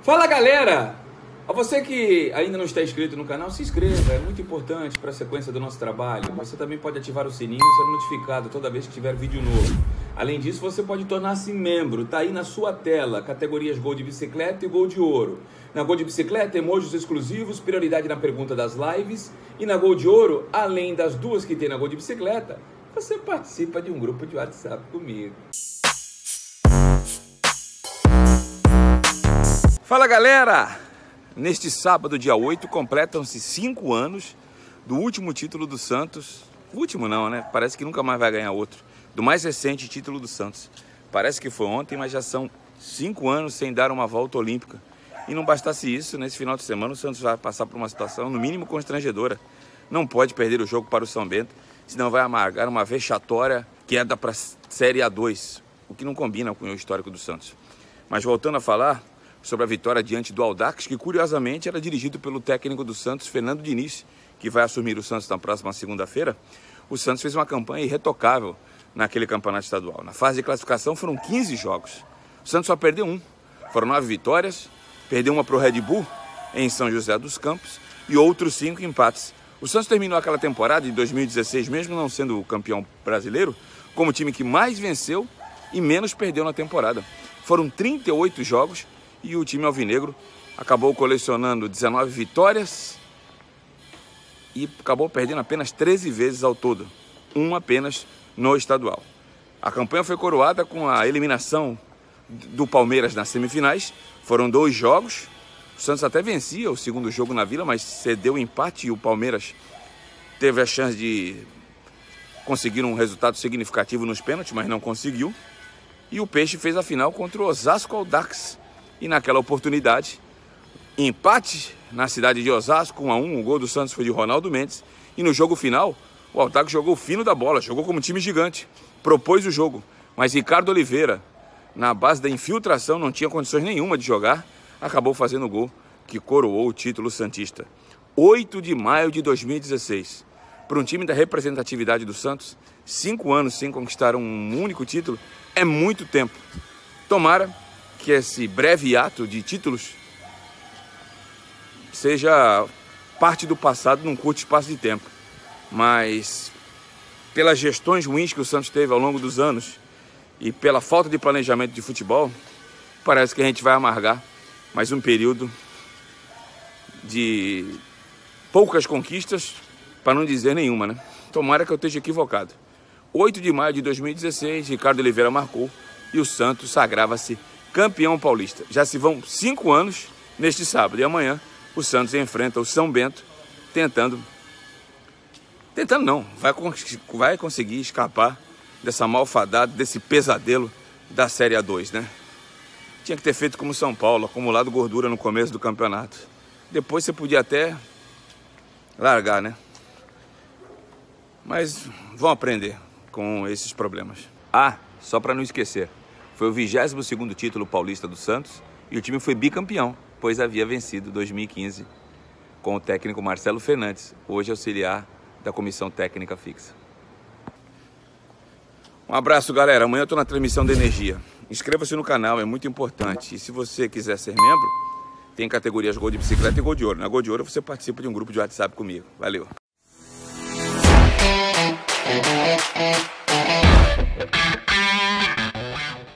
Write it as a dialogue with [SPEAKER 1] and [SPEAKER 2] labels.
[SPEAKER 1] Fala, galera! A você que ainda não está inscrito no canal, se inscreva, é muito importante para a sequência do nosso trabalho. Você também pode ativar o sininho e ser notificado toda vez que tiver vídeo novo. Além disso, você pode tornar-se membro, tá aí na sua tela, categorias Gol de Bicicleta e Gol de Ouro. Na Gol de Bicicleta, emojis exclusivos, prioridade na pergunta das lives. E na Gol de Ouro, além das duas que tem na Gol de Bicicleta, você participa de um grupo de WhatsApp comigo. Fala, galera! Neste sábado, dia 8, completam-se 5 anos do último título do Santos. Último não, né? Parece que nunca mais vai ganhar outro. Do mais recente título do Santos. Parece que foi ontem, mas já são 5 anos sem dar uma volta olímpica. E não bastasse isso, nesse final de semana o Santos vai passar por uma situação, no mínimo, constrangedora. Não pode perder o jogo para o São Bento, senão vai amargar uma vexatória queda para a Série A2, o que não combina com o histórico do Santos. Mas voltando a falar sobre a vitória diante do Audax, que curiosamente era dirigido pelo técnico do Santos, Fernando Diniz, que vai assumir o Santos na próxima segunda-feira. O Santos fez uma campanha irretocável naquele campeonato estadual. Na fase de classificação foram 15 jogos. O Santos só perdeu um. Foram 9 vitórias, perdeu uma para o Red Bull em São José dos Campos e outros 5 empates. O Santos terminou aquela temporada de 2016, mesmo não sendo o campeão brasileiro, como o time que mais venceu e menos perdeu na temporada. Foram 38 jogos e o time alvinegro acabou colecionando 19 vitórias e acabou perdendo apenas 13 vezes ao todo, uma apenas no estadual. A campanha foi coroada com a eliminação do Palmeiras nas semifinais. Foram 2 jogos. O Santos até vencia o segundo jogo na Vila, mas cedeu o empate e o Palmeiras teve a chance de conseguir um resultado significativo nos pênaltis, mas não conseguiu. E o Peixe fez a final contra o Osasco Audax. E naquela oportunidade, empate na cidade de Osasco, 1-1, o gol do Santos foi de Ronaldo Mendes. E no jogo final, o Audax jogou fino da bola, jogou como time gigante, propôs o jogo. Mas Ricardo Oliveira, na base da infiltração, não tinha condições nenhuma de jogar, acabou fazendo o gol que coroou o título santista. 8 de maio de 2016. Para um time da representatividade do Santos, 5 anos sem conquistar um único título é muito tempo. Tomara que esse breve ato de títulos seja parte do passado num curto espaço de tempo. Mas pelas gestões ruins que o Santos teve ao longo dos anos e pela falta de planejamento de futebol, parece que a gente vai amargar mais um período de poucas conquistas, para não dizer nenhuma, né? Tomara que eu esteja equivocado. 8 de maio de 2016, Ricardo Oliveira marcou e o Santos sagrava-se campeão paulista. Já se vão 5 anos neste sábado. E amanhã o Santos enfrenta o São Bento, vai conseguir escapar dessa malfadada, desse pesadelo da Série A2, né? Tinha que ter feito como São Paulo, acumulado gordura no começo do campeonato. Depois você podia até largar, né? Mas vão aprender com esses problemas. Ah, só para não esquecer, foi o 22º título paulista do Santos e o time foi bicampeão, pois havia vencido 2015 com o técnico Marcelo Fernandes, hoje auxiliar da comissão técnica fixa. Um abraço, galera. Amanhã eu estou na transmissão da Energia. Inscreva-se no canal, é muito importante. E se você quiser ser membro, tem categorias Gol de Bicicleta e Gol de Ouro. Na Gol de Ouro você participa de um grupo de WhatsApp comigo. Valeu!